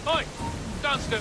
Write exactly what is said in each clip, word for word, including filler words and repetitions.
Oi! Dunstan!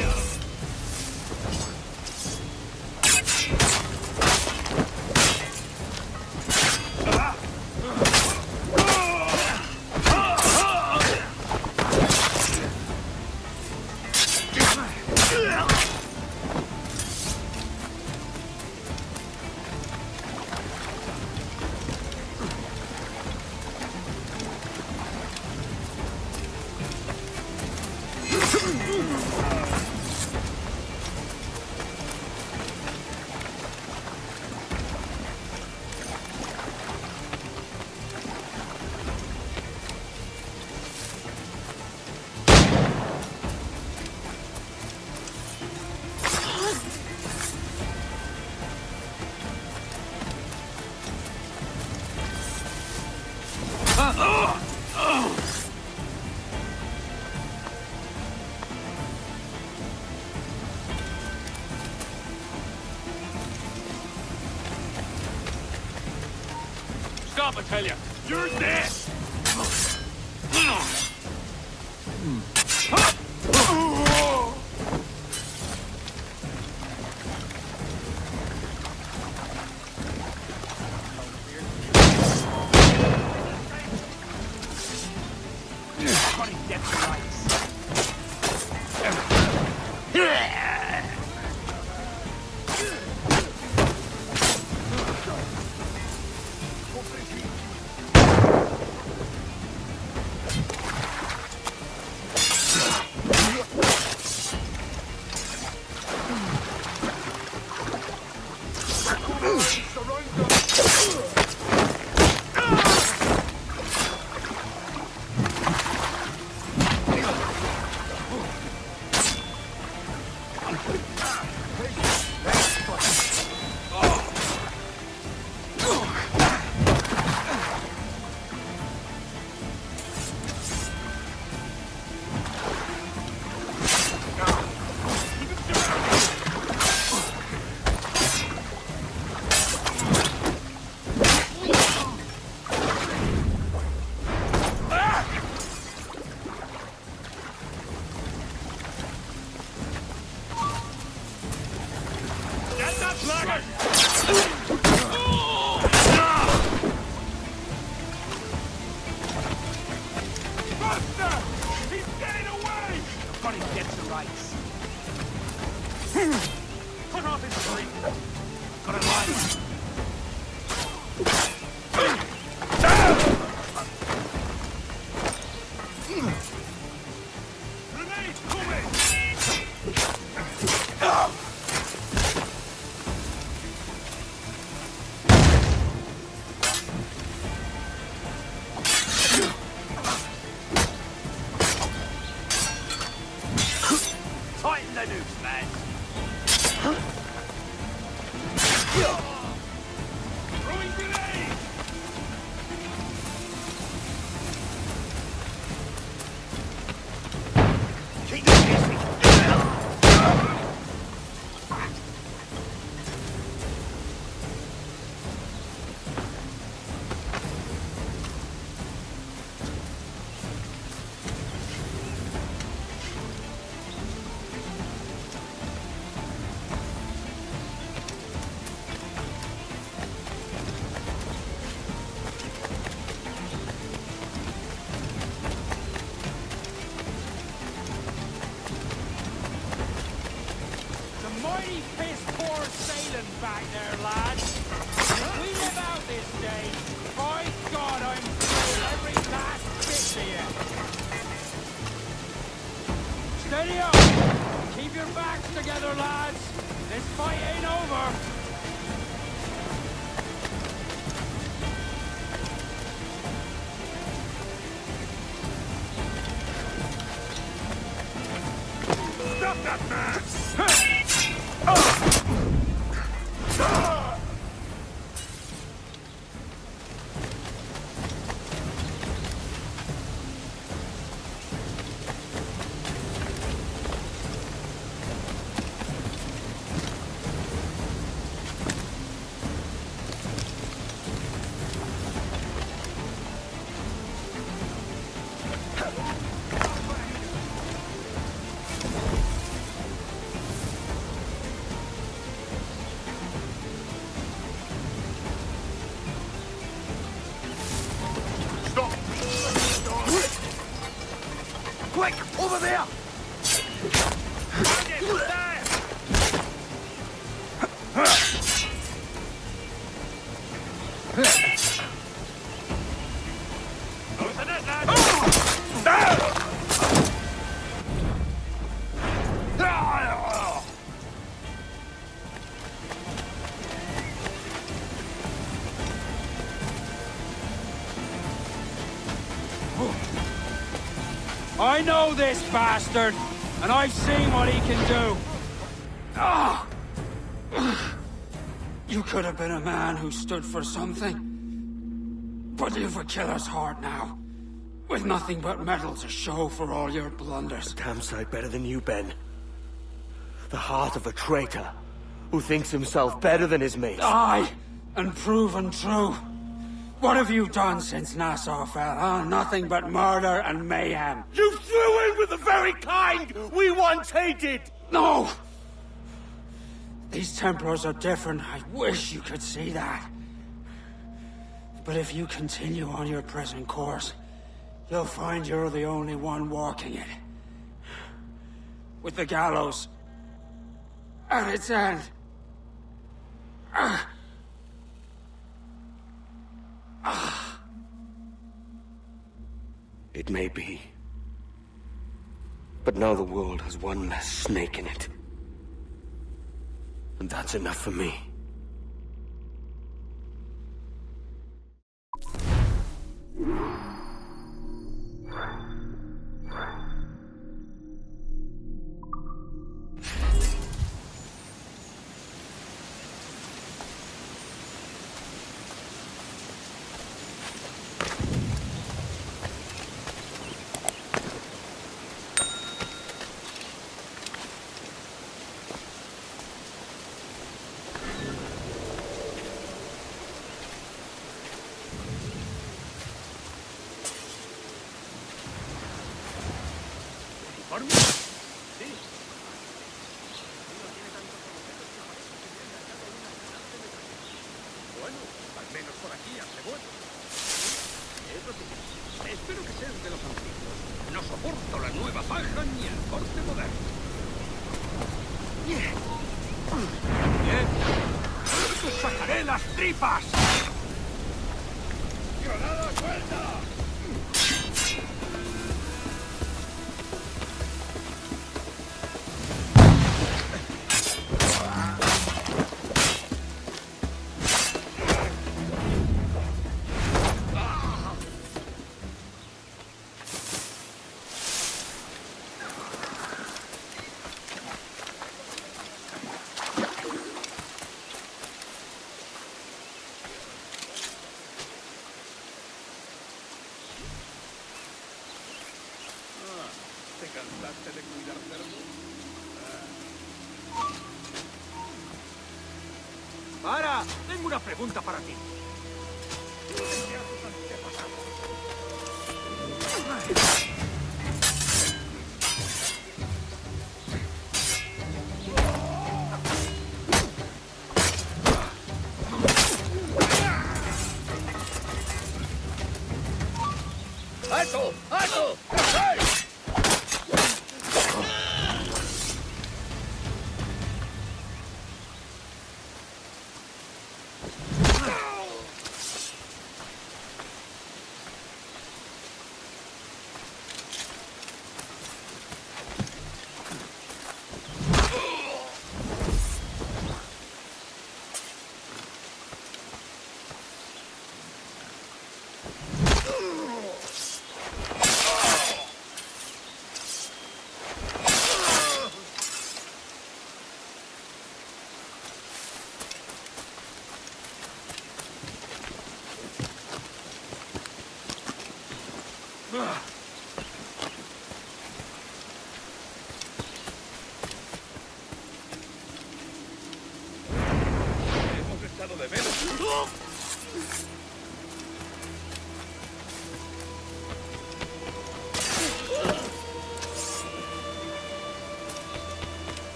Stop, I tell you! You're dead! Quick! Over there! I know this bastard, and I've seen what he can do. Ah! You could have been a man who stood for something. But you've a killer's heart now. With nothing but metal to show for all your blunders. A damn sight better than you, Ben. The heart of a traitor, who thinks himself better than his mates. Aye, and proven true. What have you done since Nassau fell, huh? Nothing but murder and mayhem. You threw in with the very kind we once hated! No! These Templars are different. I wish you could see that. But if you continue on your present course, you'll find you're the only one walking it. With the gallows at its end. Ah. Ah. It may be. But now the world has one less snake in it. And that's enough for me. Espero que sean de los antiguos. No soporto la nueva faja ni el corte moderno. Bien. Bien. ¡Os sacaré las tripas! ¡Granada suelta! ¡Para! Tengo una pregunta para ti. ¡Alto! ¡Alto! ¡Hey! Hemos echado de menos.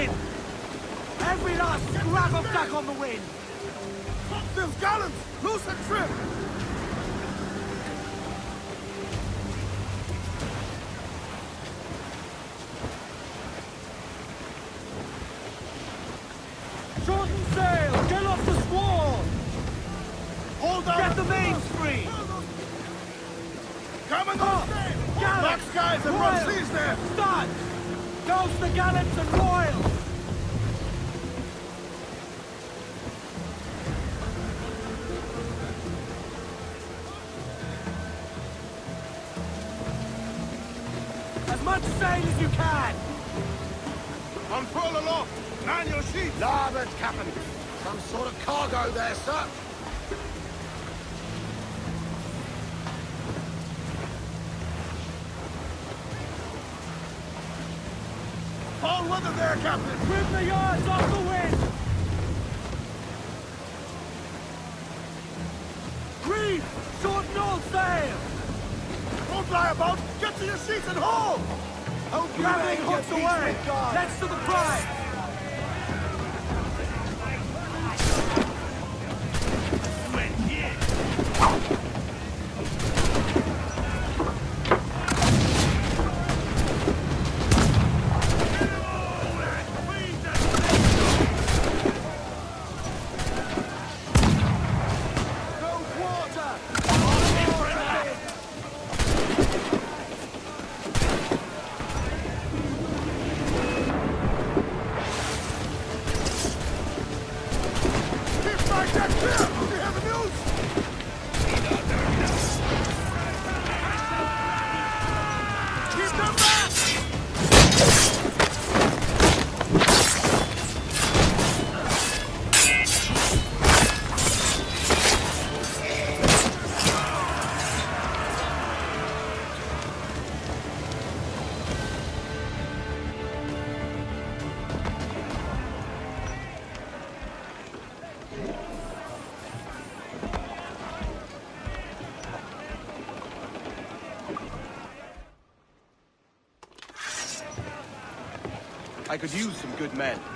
in! Every last scrap of duck on the wind! Those gallants! Loose and trim! Shorten sail! Get off the squall! Hold down! Get the mains free! Come and go! Back skies and run seas there! Start! Douse the gallants and royals! As much sail as you can! Unfurl aloft! Man your sheets! Larboard, Captain! Some sort of cargo there, sir! All weather there, Captain! Trim the yards off the wind! Reef! Shorten all sail! Don't lie about! Get to your seats and haul! Grappling hooks away! Let's to the prize! I could use some good men.